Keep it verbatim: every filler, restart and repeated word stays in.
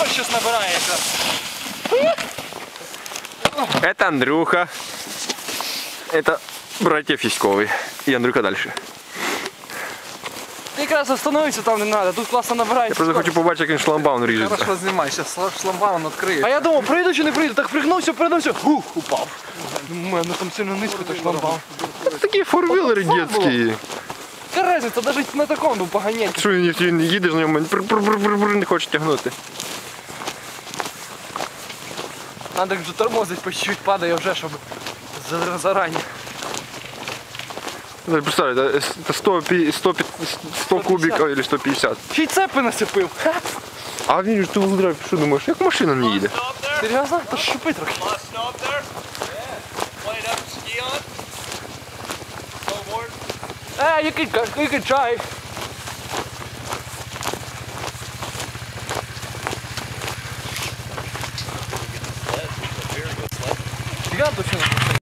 Ось щось набирає якраз. Это Андрюха. Это братья Фиськовы. И Андрюха дальше. Ти якраз остановитися там не треба, тут класно набирається. Я просто хочу побачити, як він шламбаун ріжеться. Хорошо знімай, зараз шламбаун відкриє. А я думав, прийду чи не прийду, так пригнувся, пригнувся, хух, упав. У мене там сильно низько, так шламбаун. Это такие форвілери детські. Яка різниця, навіть на такому поганять. Що він, він їдеш на ньому, пр-пр-пр-пр-пр, не хоче тягнути. Надо вже тормозить, по чуть-чуть падає вже, щоб зарані. Представь, это сто, сто, сто кубиков или сто пятьдесят. Ще й цепи насипив. А він ж ти воздрав, що думаєш, як машина не їде? Серйозно? Та шипи трохи. Е, який, який чай. Гігант точно.